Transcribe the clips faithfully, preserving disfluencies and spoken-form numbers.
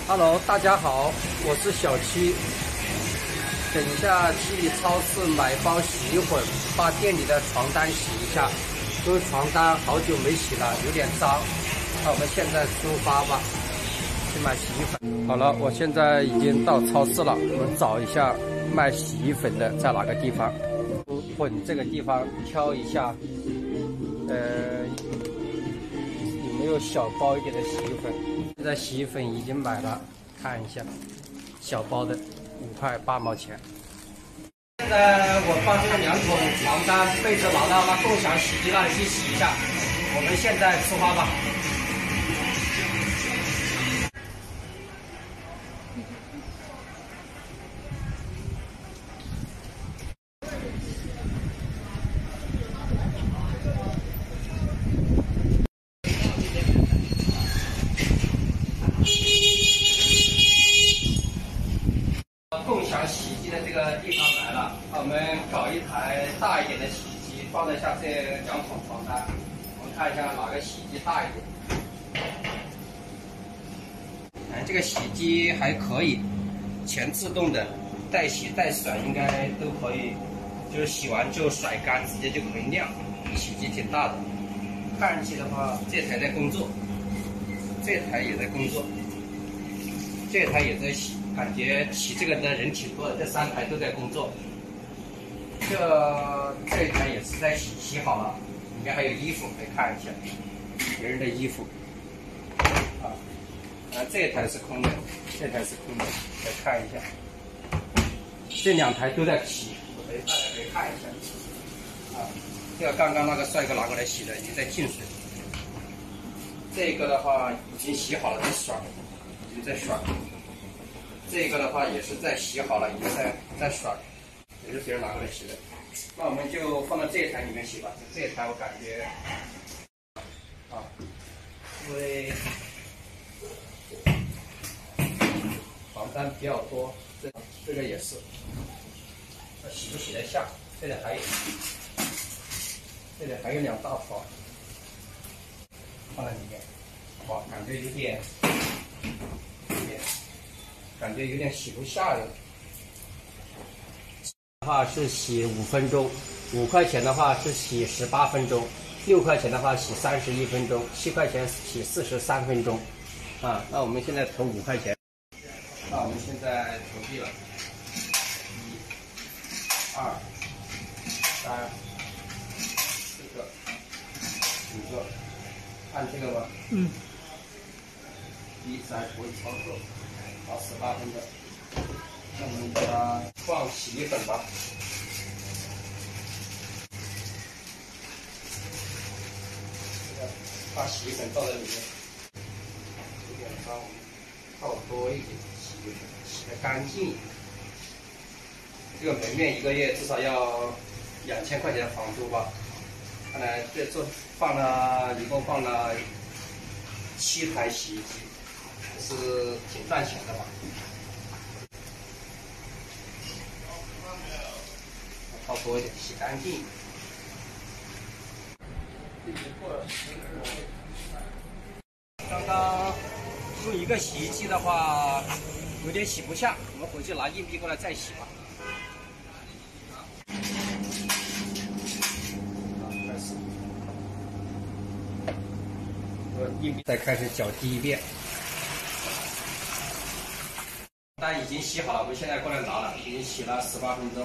Hello， 大家好，我是小七。等一下去超市买包洗衣粉，把店里的床单洗一下，因为床单好久没洗了，有点脏。那我们现在出发吧，去买洗衣粉。好了，我现在已经到超市了，我们找一下卖洗衣粉的在哪个地方。混这个地方挑一下，呃，有没有小包一点的洗衣粉？现在洗衣粉已经买了，看一下，小包的五块八毛钱。现在我把这个两桶床单被子拿到那共享洗衣机那里去洗一下。我们现在出发吧。共享洗衣机的这个地方来了，我们搞一台大一点的洗衣机，放得下这两桶床单。我们看一下哪个洗衣机大一点。哎，这个洗衣机还可以，全自动的，带洗带甩应该都可以，就是洗完就甩干，直接就可以晾。洗衣机挺大的，看上去的话，这台在工作，这台也在工作，这台也在洗。感觉洗这个的人挺多的，这三台都在工作。这这一台也是在洗，洗好了，里面还有衣服，可以看一下，别人的衣服。啊，啊，这一台是空的，这台是空的，再看一下。这两台都在洗，我可以大家可以看一下。啊，这个刚刚那个帅哥拿过来洗的，已经在进水。这个的话已经洗好了，在甩，已经在甩。这个的话也是在洗好了，已经在在甩，也是别人拿过来洗的。那我们就放到这一台里面洗吧。这一台我感觉啊，因为床单比较多，这这个也是，洗不洗得下？这里还有，这里还有两大坨放在里面，哇，感觉有点有点。感觉有点洗不下了。的话是洗五分钟，五块钱的话是洗十八分钟，六块钱的话洗三十一分钟，七块钱洗四十三分钟。啊，那我们现在投五块钱。那我们现在投币了，一、二、三、四个、五个，按这个吧。嗯。一三我操作。好，十八分的，那我们把它放洗衣粉吧。把洗衣粉倒在里面，有点脏，倒多一点洗衣粉，洗得干净一点。这个门面一个月至少要两千块钱的房租吧。看来这做放了，一共放了七台洗衣机。是挺赚钱的吧？倒多一点，洗干净。刚刚用一个洗衣机的话，有点洗不下，我们回去拿硬币过来再洗吧。开始，我硬币再开始搅第一遍。单已经洗好了，我们现在过来拿了，已经洗了十八分钟。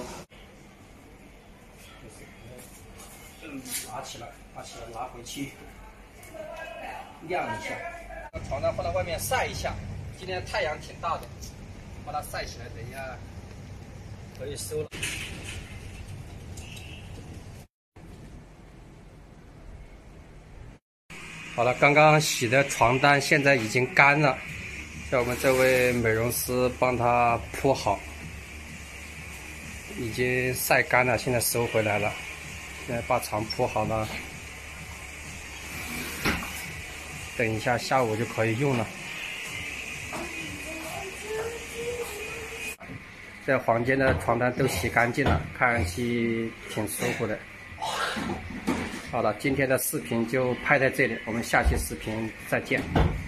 拿起来，拿起来，拿回去晾一下。把床单放到外面晒一下。今天太阳挺大的，把它晒起来，等一下可以收了。好了，刚刚洗的床单现在已经干了。叫我们这位美容师帮他铺好，已经晒干了，现在收回来了。现在把床铺好了，等一下下午就可以用了。这房间的床单都洗干净了，看上去挺舒服的。好了，今天的视频就拍在这里，我们下期视频再见。